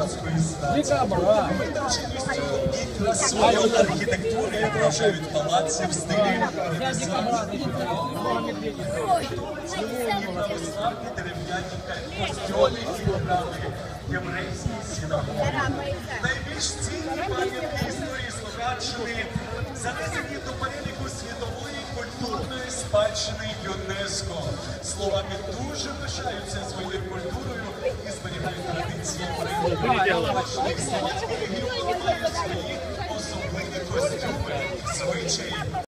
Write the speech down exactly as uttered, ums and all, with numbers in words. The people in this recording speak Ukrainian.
козацької статі. Витонченістю і красою архітектури вражають палаці в стилі ренесансу. Православні дерев'яні костьоли і храми, єврейські синагоги. Найбільш цінні пам'ятки історії Словаччини занесені до переліку світової культурної спадщини ЮНЕСКО. Словаки дуже пишаються своєю культурою і зберігають традиції передових словацьких регіонів, мають свої особливі костюми, звичаї.